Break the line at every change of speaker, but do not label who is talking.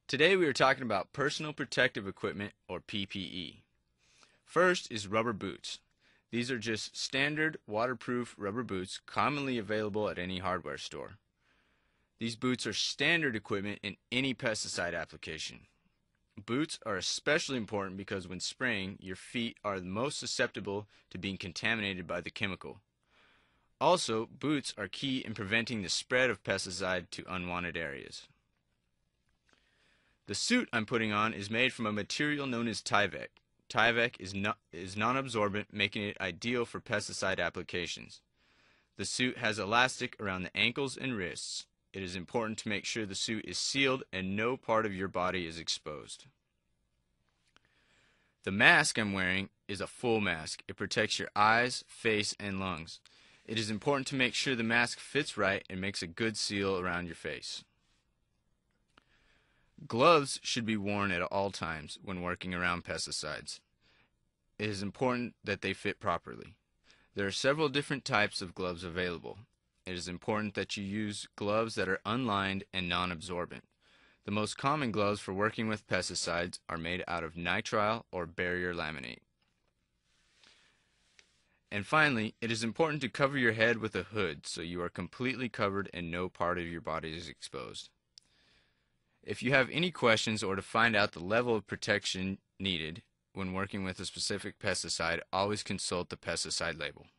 Today we are talking about personal protective equipment, or PPE. First is rubber boots. These are just standard waterproof rubber boots commonly available at any hardware store. These boots are standard equipment in any pesticide application. Boots are especially important because when spraying, your feet are the most susceptible to being contaminated by the chemical. Also, boots are key in preventing the spread of pesticide to unwanted areas. The suit I'm putting on is made from a material known as Tyvek. Tyvek is non-absorbent, making it ideal for pesticide applications. The suit has elastic around the ankles and wrists. It is important to make sure the suit is sealed and no part of your body is exposed. The mask I'm wearing is a full mask. It protects your eyes, face, and lungs. It is important to make sure the mask fits right and makes a good seal around your face. Gloves should be worn at all times when working around pesticides. It is important that they fit properly. There are several different types of gloves available. It is important that you use gloves that are unlined and non-absorbent. The most common gloves for working with pesticides are made out of nitrile or barrier laminate. And finally, it is important to cover your head with a hood so you are completely covered and no part of your body is exposed. If you have any questions or to find out the level of protection needed when working with a specific pesticide, always consult the pesticide label.